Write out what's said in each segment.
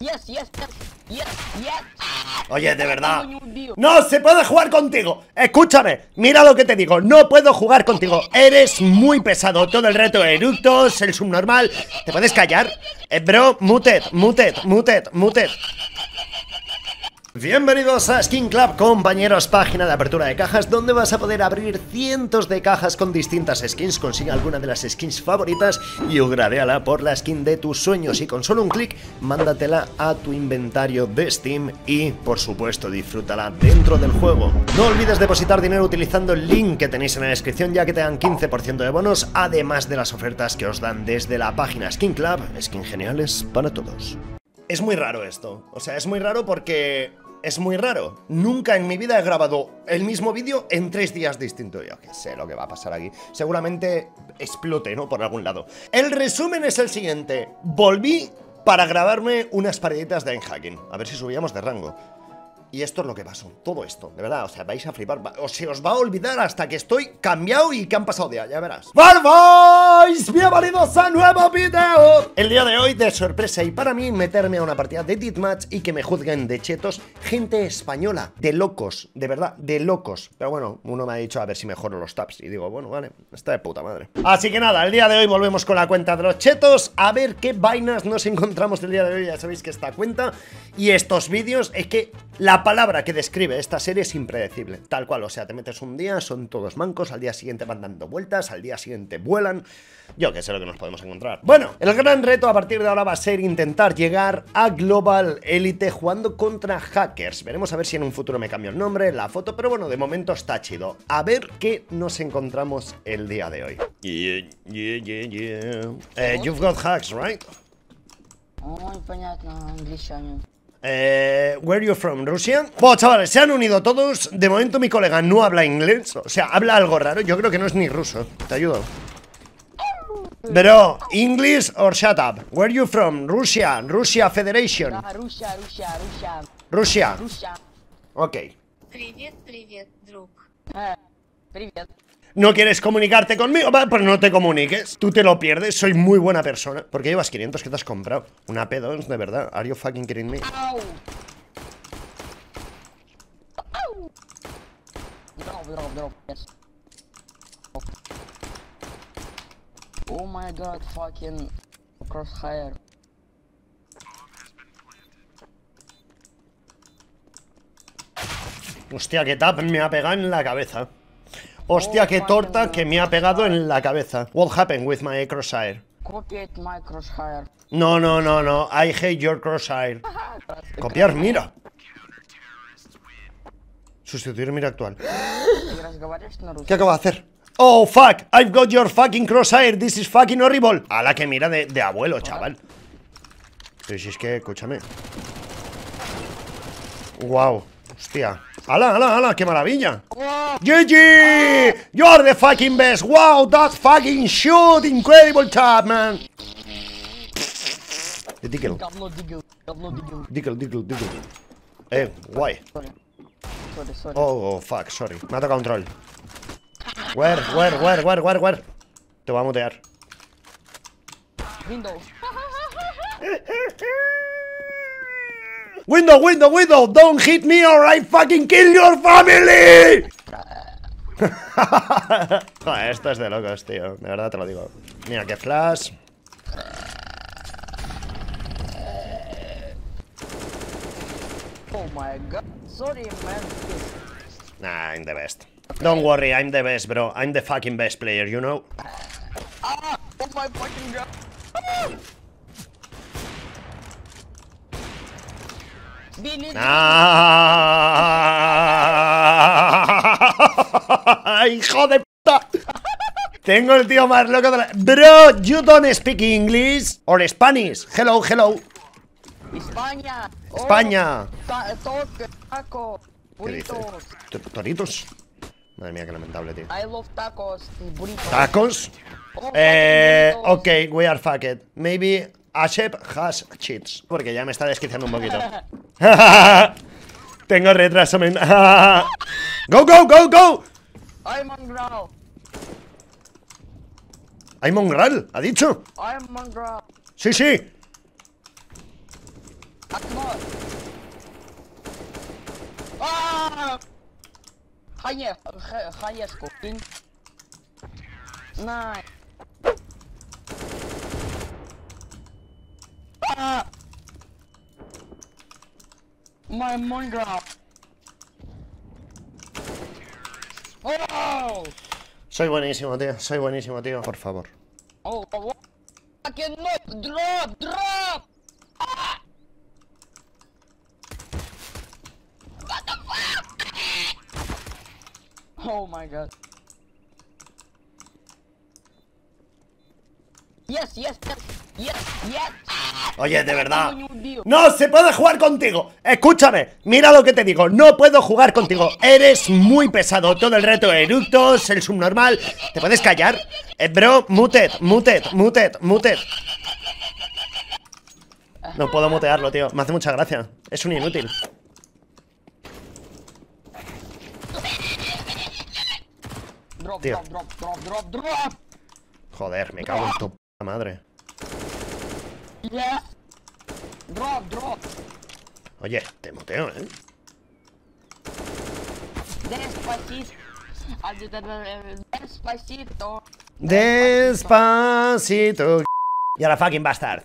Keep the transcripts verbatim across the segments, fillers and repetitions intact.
Yes, yes, yes, yes. Oye, de verdad, no se puede jugar contigo. Escúchame, mira lo que te digo. No puedo jugar contigo, eres muy pesado. Todo el reto de eructos, el subnormal. ¿Te puedes callar? Eh, bro, muted, muted, muted, muted. Bienvenidos a Skin Club, compañeros, página de apertura de cajas donde vas a poder abrir cientos de cajas con distintas skins. Consigue alguna de las skins favoritas y upgradeala por la skin de tus sueños y con solo un clic mándatela a tu inventario de Steam y, por supuesto, disfrútala dentro del juego. No olvides depositar dinero utilizando el link que tenéis en la descripción, ya que te dan quince por ciento de bonos, además de las ofertas que os dan desde la página Skin Club. Skins geniales para todos. Es muy raro esto, o sea, es muy raro porque... Es muy raro. Nunca en mi vida he grabado el mismo vídeo en tres días distintos. Yo qué sé lo que va a pasar aquí. Seguramente explote, ¿no? Por algún lado. El resumen es el siguiente. Volví para grabarme unas partiditas de Einhaken. A ver si subíamos de rango. Y esto es lo que pasó, todo esto, de verdad, o sea, vais a flipar, o se os va a olvidar hasta que estoy cambiado y que han pasado días, ya verás. ¡Barbos! Bienvenidos a nuevo video. El día de hoy, de sorpresa y para mí, meterme a una partida de Deathmatch y que me juzguen de chetos gente española, de locos, de verdad, de locos. Pero bueno, uno me ha dicho a ver si mejoro los taps y digo, bueno, vale, está de puta madre. Así que nada, el día de hoy volvemos con la cuenta de los chetos, a ver qué vainas nos encontramos el día de hoy. Ya sabéis que esta cuenta y estos vídeos es que la palabra que describe esta serie es impredecible, tal cual, o sea, te metes un día, son todos mancos, al día siguiente van dando vueltas, al día siguiente vuelan, yo que sé lo que nos podemos encontrar. Bueno, el gran reto a partir de ahora va a ser intentar llegar a Global Elite jugando contra hackers. Veremos a ver si en un futuro me cambio el nombre, la foto, pero bueno, de momento está chido. A ver qué nos encontramos el día de hoy. Yeah, yeah, yeah, yeah. Uh, you've got hacks, right? Ой, понятно, англичанин. Eh, where are you from? ¿Rusia? Bueno, chavales, se han unido todos. De momento mi colega no habla inglés. O sea, habla algo raro. Yo creo que no es ni ruso. Te ayudo. Pero, English or shut up. Where are you from? Rusia. Russia Federation. Да, Руся, Руся, Руся. Rusia. Руся. Ok. Привет, привет, друг. Э, привет. ¿No quieres comunicarte conmigo? Va, pues no te comuniques. Tú te lo pierdes. Soy muy buena persona. ¿Por qué llevas quinientos? ¿Qué te has comprado? Una P dos, de verdad. Are you fucking kidding me? Ау. Ау. Здорово, здорово, здорово. Yes. Oh my god, fucking crosshair. Hostia, qué tap me ha pegado en la cabeza. Hostia, qué torta que me ha pegado en la cabeza. What happened with my crosshair? Copied my crosshair. No, no, no, no. I hate your crosshair. Copiar, mira. Sustituir mira actual. Ты разговариваешь на русском? ¿Qué acabo de hacer? Oh, fuck. I've got your fucking crosshair. This is fucking horrible. A la que mira de, de abuelo, chaval. Pero si es que, escúchame. Wow. Hostia. ¡Hala, hala, hala! ¡Qué maravilla! G G! You're the fucking best! Wow, that fucking shoot! Incredible job, man! Dickle. Говно дигл, говно дигл. Dickle, dickle, dickle. Eh, guay. Sorry, sorry, sorry. Oh, oh, fuck, sorry. Me ha tocado un troll. Where, where, where, where, where, where? Te voy a mutear. Windows. Window, window, window, don't hit me or I fucking kill your family. Joder, esto es de locos, tío. De verdad te lo digo. Mira, que flash. Oh my god. Sorry, man. Nah, I'm the best. Don't worry, I'm the best, bro. I'm the fucking best player, you know? Ah! Oh my fucking god. Billy. ¡Ah! ¡Hijo de puta! Tengo el tío más loco de la... Bro, you don't speak English or Spanish. Hello, hello. España. España. Ta- to- Taco. ¿Qué dice? Burritos. T- ¿Toritos? Madre mía, qué lamentable, tío. I love tacos. Burritos. ¿Tacos? Oh, Eh... fucking burritos. Ok, we are fucked. Maybe Ashep has cheats. Porque ya me está desquiciando un poquito. Tengo retraso mental. Go, go, go, go. I'm mongrel. Hay Mongrel, ¿ha dicho? I'm mongrel. Sí, sí. Окно. А! Хае, х- хаеску, кинь. На. А! My Minecraft. Oh! Soy buenísimo, tío. Soy buenísimo, tío. Por favor. Oh, what? Fucking no! Drop! Drop! Ah! What the fuck? Oh my god. Yes, yes, yes, yes, yes. Oye, de verdad. Tengo un tío. ¡No se puede jugar contigo! Escúchame, mira lo que te digo. No puedo jugar contigo. Eres muy pesado. Todo el reto de eructos, el subnormal. ¿Te puedes callar? Eh, bro, muted, muted, muted, muted. No puedo mutearlo, tío. Me hace mucha gracia. Es un inútil. Drop, Tío. drop, drop, drop, drop, drop. Joder, me cago en tu p*** madre. Yes. Drop, drop. Oye, te muteo, ¿eh? Despacito. Despacito. Despacito. Y ahora fucking bastard.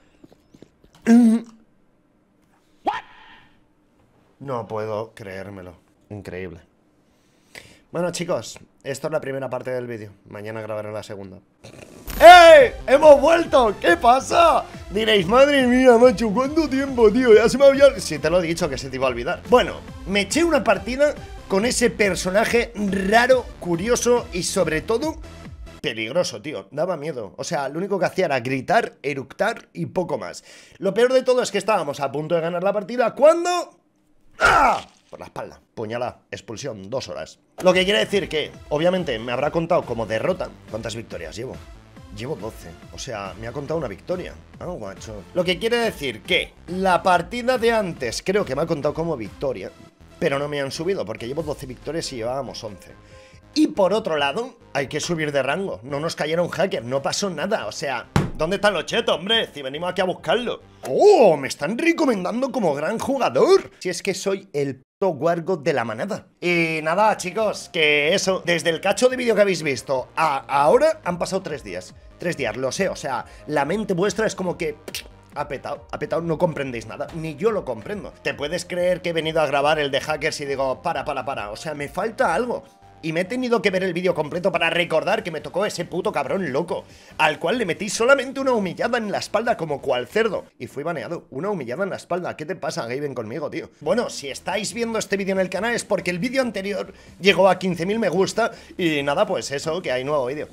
No puedo creérmelo. Increíble. Bueno, chicos, esto es la primera parte del vídeo. Mañana grabaré la segunda. ¡Eh! ¡Hemos vuelto! ¿Qué pasa? Diréis, madre mía, macho, ¿cuánto tiempo, tío? Ya se me había... Sí, te lo he dicho, que se te iba a olvidar. Bueno, me eché una partida con ese personaje raro, curioso y sobre todo peligroso, tío. Daba miedo. O sea, lo único que hacía era gritar, eructar y poco más. Lo peor de todo es que estábamos a punto de ganar la partida cuando... ¡Ah! Por la espalda. Puñalada. Expulsión. Dos horas. Lo que quiere decir que, obviamente, me habrá contado como derrota. ¿Cuántas victorias llevo? Llevo doce. O sea, me ha contado una victoria. Ah, guacho. Lo que quiere decir que la partida de antes creo que me ha contado como victoria, pero no me han subido porque llevo doce victorias y llevábamos once. Y por otro lado, hay que subir de rango. No nos cayeron hackers, no pasó nada. O sea, ¿dónde está los chetos, hombre? Si venimos aquí a buscarlo. ¡Oh! Me están recomendando como gran jugador. Si es que soy el puto guargo de la manada. Y nada, chicos, que eso, desde el cacho de vídeo que habéis visto a ahora han pasado tres días. Tres días, lo sé, o sea, la mente vuestra es como que... Ha petado, ha petado, no comprendéis nada. Ni yo lo comprendo. ¿Te puedes creer que he venido a grabar el de hackers y digo, para, para, para? O sea, me falta algo. Y me he tenido que ver el vídeo completo para recordar que me tocó ese puto cabrón loco, al cual le metí solamente una humillada en la espalda como cual cerdo. Y fui baneado. Una humillada en la espalda. ¿Qué te pasa, Gaben, conmigo, tío? Bueno, si estáis viendo este vídeo en el canal es porque el vídeo anterior llegó a quince mil me gusta. Y nada, pues eso, que hay nuevo vídeo.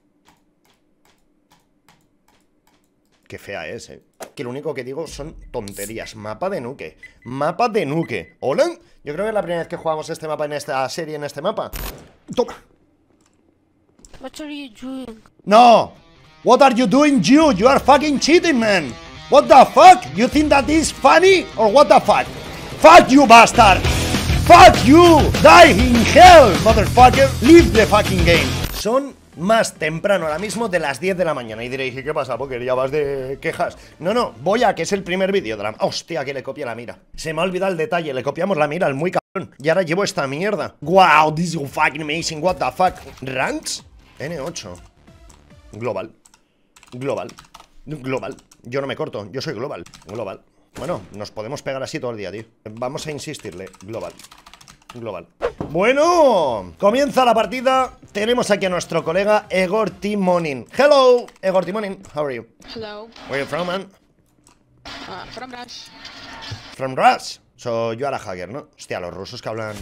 Qué fea es, eh. Que lo único que digo son tonterías. Mapa de nuke. Mapa de nuke. ¿Hola? Yo creo que es la primera vez que jugamos este mapa en esta serie, en este mapa. Toma. What are you doing? No. What are you doing, you? You are fucking cheating, man. What the fuck? You think that is funny? Or what the fuck? Fuck you, bastard. Fuck you. Die in hell, motherfucker. Leave the fucking game. Son... más temprano ahora mismo de las diez de la mañana. Y diréis, ¿y qué pasa? Porque ya vas de quejas. No, no, voy a que es el primer vídeo de la... Hostia, que le copié la mira. Se me ha olvidado el detalle, le copiamos la mira al muy cabrón. Y ahora llevo esta mierda. Wow, this is fucking amazing, what the fuck. Ranks N ocho. Global. Global. Global. Yo no me corto, yo soy global. Global. Bueno, nos podemos pegar así todo el día, tío. Vamos a insistirle. Global. Global. Bueno, comienza la partida. Tenemos aquí a nuestro colega Egor Timonin. Hello, Egor Timonin, how are you? Hello. Where are you from, man? Uh, from Rush. From Rush. So, yo a la hacker, ¿no? Hostia, los rusos que hablan...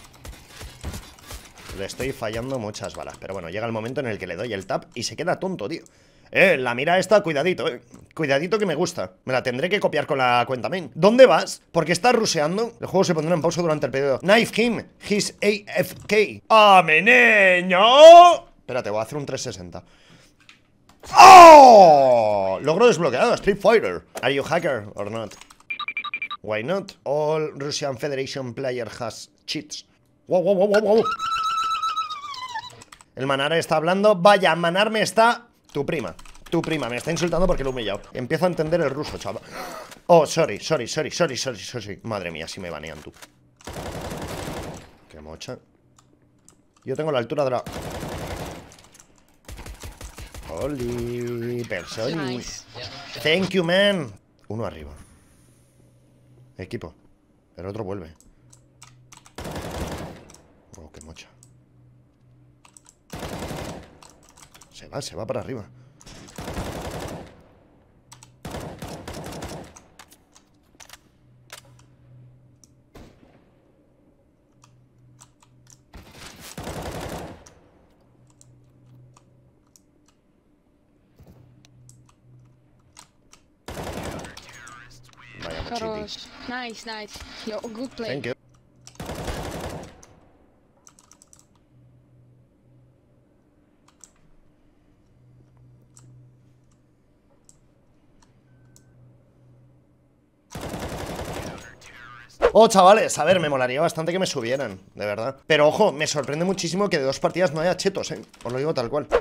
Le estoy fallando muchas balas. Pero bueno, llega el momento en el que le doy el tap y se queda tonto, tío. Eh, la mira esta, cuidadito, eh. Cuidadito que me gusta. Me la tendré que copiar con la cuenta main. ¿Dónde vas? Porque estás ruseando. El juego se pondrá en pausa durante el periodo. Knife him, he's A F K. ¡Ah, mi niño! Espérate, voy a hacer un trescientos sesenta. ¡Oh! Logro desbloqueado, Street Fighter. Are you hacker or not? Why not? All Russian Federation player has cheats. Wow, wow, wow, wow, wow. El Manar está hablando. Vaya, Manar me está... Tu prima, tu prima, me está insultando porque lo he humillado. Empiezo a entender el ruso, chaval. Oh, sorry, sorry, sorry, sorry, sorry, sorry. Madre mía, si me banean tú. Qué mocha. Yo tengo la altura de la... Holy, personi. Nice. Thank you, man. Uno arriba. Equipo. El otro vuelve. Oh, qué mocha. Se va, se va para arriba. Vaya mochiti. Хорош. Nice, nice. Yo, good play. Thank you. Oh, chavales, a ver, me molaría bastante que me subieran, de verdad. Pero ojo, me sorprende muchísimo que de dos partidas no haya chetos, eh. Os lo digo tal cual.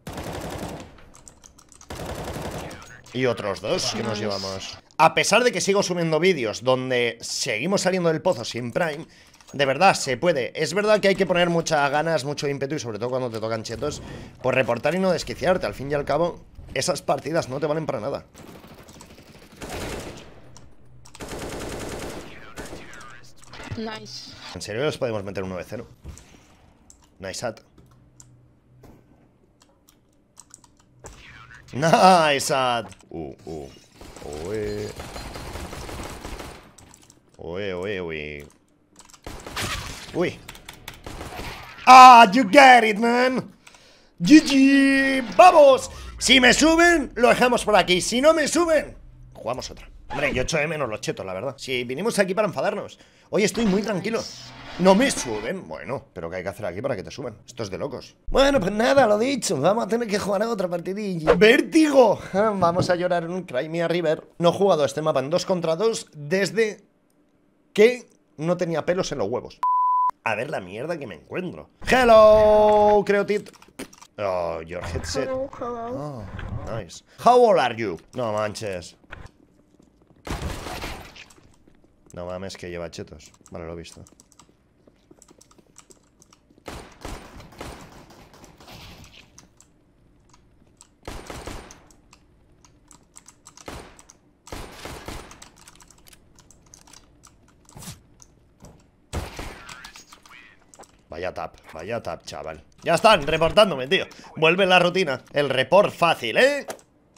Y otros dos que nos llevamos. A pesar de que sigo subiendo vídeos donde seguimos saliendo del pozo sin Prime, de verdad, se puede. Es verdad que hay que poner muchas ganas, mucho ímpetu y sobre todo cuando te tocan chetos, por reportar y no desquiciarte. Al fin y al cabo, esas partidas no te valen para nada. Nice. ¿En serio les podemos meter un nueve cero? Nice at. Nice at. Uh, uh. Uy. Uy, uy, uy. Uy. Ah, you get it, man. G G. ¡Vamos! Si me suben, lo dejamos por aquí. Si no me suben, jugamos otra. Hombre, yo echo de menos los chetos, la verdad. Si vinimos aquí para enfadarnos. Hoy estoy muy tranquilo. No me suben. Bueno, pero ¿qué hay que hacer aquí para que te suban? Esto es de locos. Bueno, pues nada, lo dicho. Vamos a tener que jugar a otra partidilla. ¡Vértigo! Vamos a llorar en un Cry Me a River. No he jugado a este mapa en dos contra dos desde que no tenía pelos en los huevos. A ver la mierda que me encuentro. Hello, Creotit. Oh, your headset. Oh, nice. How old are you? No manches. No mames, que lleva chetos. Vale, lo he visto. Vaya tap, vaya tap, chaval. Ya están reportándome, tío. Vuelve la rutina. El report fácil, ¿eh?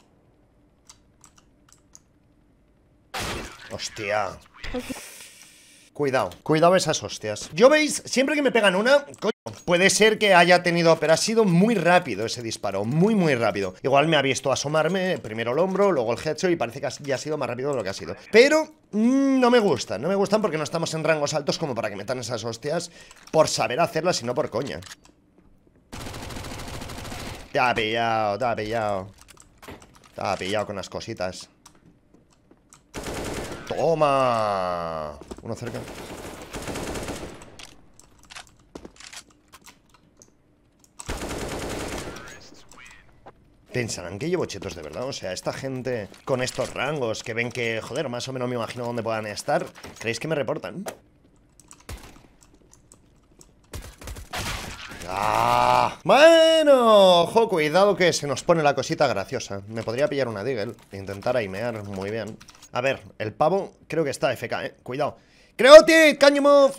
Hostia. Cuidado, cuidado esas hostias. Yo veis, siempre que me pegan una, coño, puede ser que haya tenido, pero ha sido muy rápido ese disparo, muy muy rápido. Igual me ha visto asomarme, primero el hombro, luego el headshot y parece que ya ha sido más rápido de lo que ha sido. Pero mmm, no me gustan, no me gustan porque no estamos en rangos altos como para que metan esas hostias por saber hacerlas y no por coña. Te ha pillado, te ha pillado. Te ha pillado con las cositas. ¡Toma! Uno cerca. Pensarán que llevo chetos de verdad. O sea, esta gente con estos rangos que ven que, joder, más o menos me imagino dónde puedan estar. ¿Creéis que me reportan? ¡Ah! Bueno, ojo, cuidado que se nos pone la cosita graciosa. Me podría pillar una Deagle e intentar aimear muy bien. A ver, el pavo creo que está F K, eh. Cuidado. ¡Creotit! ¡Can you move!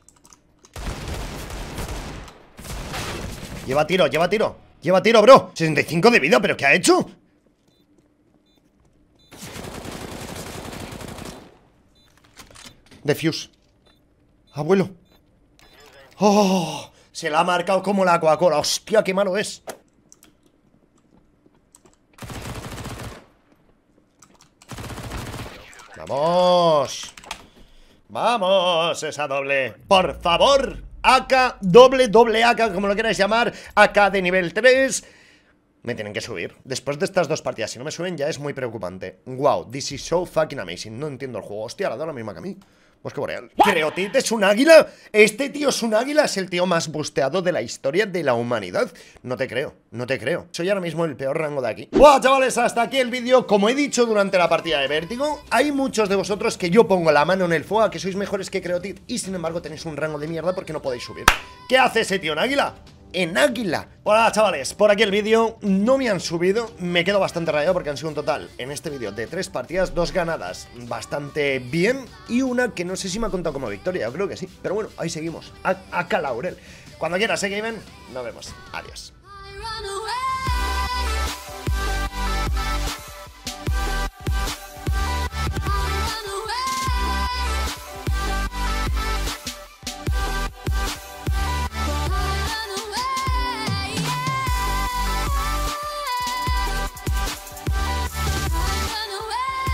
Lleva tiro, lleva tiro. Lleva tiro, bro. sesenta y cinco de vida, ¿pero qué ha hecho? Defuse. Abuelo. ¡Oh! Se la ha marcado como la Coca-Cola. ¡Hostia, qué malo es! ¡Vamos! ¡Vamos! Esa doble. Por favor, A K, doble, doble A K, como lo queráis llamar. A K de nivel tres. Me tienen que subir. Después de estas dos partidas, si no me suben ya es muy preocupante. Wow, this is so fucking amazing. No entiendo el juego. Hostia, la da la misma que a mí. Bosque Boreal. ¿Creotit es un águila? ¿Este tío es un águila? ¿Es el tío más busteado de la historia de la humanidad? No te creo, no te creo. Soy ahora mismo el peor rango de aquí. Buah, chavales, hasta aquí el vídeo. Como he dicho durante la partida de Vértigo, hay muchos de vosotros que yo pongo la mano en el fuego, que sois mejores que Creotit, y sin embargo tenéis un rango de mierda porque no podéis subir. ¿Qué hace ese tío en águila? En águila. Hola chavales, por aquí el vídeo. No me han subido, me quedo bastante rayado porque han sido un total en este vídeo de tres partidas, dos ganadas bastante bien y una que no sé si me ha contado como victoria, yo creo que sí. Pero bueno, ahí seguimos, a, a Calaurel. Cuando quieras, ¿eh, Gamen? Nos vemos, adiós.